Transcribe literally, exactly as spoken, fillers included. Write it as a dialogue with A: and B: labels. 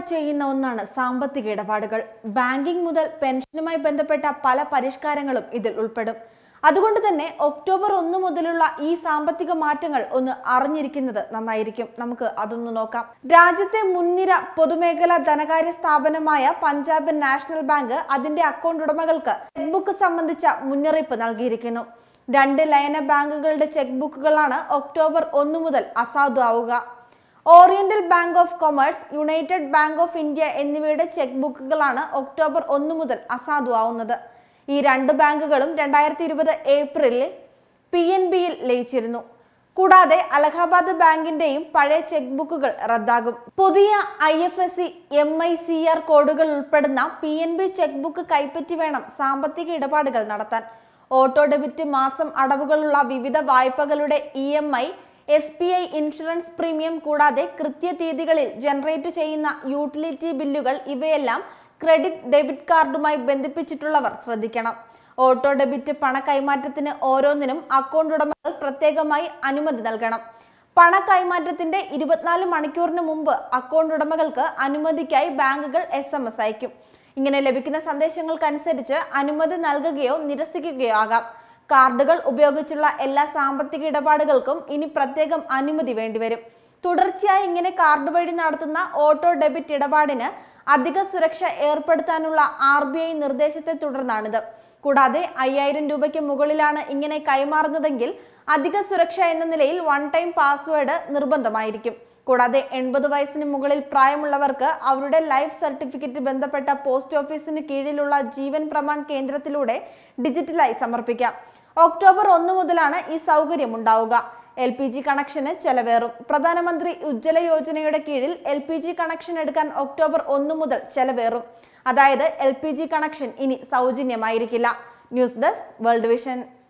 A: ചെയ്യുന്ന ഒന്നാണ് സാമ്പത്തിക ഇടപാടുകൾ. ബാങ്കിംഗ് മുതൽ പെൻഷനുമായി ബന്ധപ്പെട്ട പല പരിഷ്കാരങ്ങളും ഇതിൽ ഉൾപ്പെടും. അതുകൊണ്ട് തന്നെ ഒക്ടോബർ ഒന്ന് മുതലുള്ള ഈ സാമ്പത്തിക മാറ്റങ്ങൾ ഒന്ന് അറിഞ്ഞിരിക്കുന്നത് നന്നായിരിക്കും. നമുക്ക് അതൊന്ന് നോക്കാം. രാജ്യത്തെ മുൻനിര പൊതുമേഖലാ ധനകാര്യ സ്ഥാപനമായ പഞ്ചാബ് നാഷണൽ ബാങ്ക് അതിന്റെ അക്കൗണ്ട് ഉടമകൾക്ക് ചെക്ക് ബുക്ക് സംബന്ധിച്ച മുന്നറിയിപ്പ് നൽകിയിരിക്കുന്നു. രണ്ട് ലയന ബാങ്കുകളുടെ ചെക്ക് ബുക്കുകളാണ് ഒക്ടോബർ ഒന്ന് മുതൽ അസാധുവാവുക. Oriental bank of commerce, united bank of India എന്നിവയുടെ ചെക്ക് ബുക്കുകളാണ് ഒക്ടോബർ ഒന്ന് മുതൽ അസാധുവാവുന്നത്. ഈ രണ്ട് ബാങ്കുകളും രണ്ടായിരത്തി ഇരുപത് ഏപ്രിലിൽ പി എൻ ബിയിൽ ലയിച്ചിരുന്നു. കൂടാതെ അലഹാബാദ് ബാങ്കിന്റെയും പഴയ ചെക്ക് ബുക്കുകൾ റദ്ദാകും. പുതിയ I F S C M I C R കോഡുകൾ ഉൾപ്പെടുന്ന P N B cheque book കൈപ്പറ്റി വേണം സാമ്പത്തിക ഇടപാടുകൾ നടത്താൻ. ഓട്ടോ ഡെബിറ്റ്, മാസം അടവുകളുള്ള വിവിധ വായ്പകളുടെ E M I, S B I insurance premium കൂടാതെ കൃത്യതീയതികളിൽ ജനറേറ്റ് ചെയ്യുന്ന യൂട്ടിലിറ്റി ബില്ലുകൾ ഇവയെല്ലാം ക്രെഡിറ്റ് ഡെബിറ്റ് കാർഡുമായി ബന്ധിപ്പിച്ചിട്ടുള്ളവർ ശ്രദ്ധിക്കണം. ഓട്ടോ ഡെബിറ്റ് പണ കൈമാറ്റത്തിന് ഓരോന്നിനും അക്കൗണ്ട് ഉടമകൾ പ്രത്യേകമായി അനുമതി നൽകണം. പണ കൈമാറ്റത്തിന്റെ ഇരുപത്തിനാല് മണിക്കൂറിന് മുമ്പ് അക്കൗണ്ട് ഉടമകൾക്ക് അനുമതിക്കായി ബാങ്കുകൾ എസ് എം എസ് അയക്കും. ഇങ്ങനെ ലഭിക്കുന്ന സന്ദേശങ്ങൾക്കനുസരിച്ച് അനുമതി നൽകുകയോ നിരസിക്കുകയോ ആകാം. കാർഡുകൾ ഉപയോഗിച്ചുള്ള എല്ലാ സാമ്പത്തിക ഇടപാടുകൾക്കും ഇനി പ്രത്യേകം അനുമതി വേണ്ടിവരും. തുടർച്ചയായി ഇങ്ങനെ കാർഡ് വഴി നടത്തുന്ന ഓട്ടോ ഡെബിറ്റ് ഇടപാടിന് അധിക സുരക്ഷ ഏർപ്പെടുത്താനുള്ള ആർ ബി ഐ നിർദ്ദേശത്തെ തുടർന്നാണിത്. കൂടാതെ അയ്യായിരം രൂപയ്ക്ക് മുകളിലാണ് ഇങ്ങനെ കൈമാറുന്നതെങ്കിൽ അധിക സുരക്ഷ എന്ന നിലയിൽ വൺ ടൈം പാസ്വേഡ് നിർബന്ധമായിരിക്കും. കൂടാതെ എൺപത് വയസ്സിന് മുകളിൽ പ്രായമുള്ളവർക്ക് അവരുടെ ലൈഫ് സർട്ടിഫിക്കറ്റ് ബന്ധപ്പെട്ട പോസ്റ്റ് ഓഫീസിന് കീഴിലുള്ള ജീവൻ പ്രമാൺ കേന്ദ്രത്തിലൂടെ ഡിജിറ്റലായി സമർപ്പിക്കാം. ഒക്ടോബർ ഒന്ന് മുതലാണ് ഈ സൗകര്യം ഉണ്ടാവുക. എൽ പി ജി കണക്ഷന് ചെലവേറും. പ്രധാനമന്ത്രി ഉജ്ജ്വല യോജനയുടെ കീഴിൽ എൽ പി ജി കണക്ഷൻ എടുക്കാൻ ഒക്ടോബർ ഒന്ന് മുതൽ ചെലവേറും. അതായത് എൽ പി ജി കണക്ഷൻ ഇനി സൗജന്യമായിരിക്കില്ല. News desk, world vision.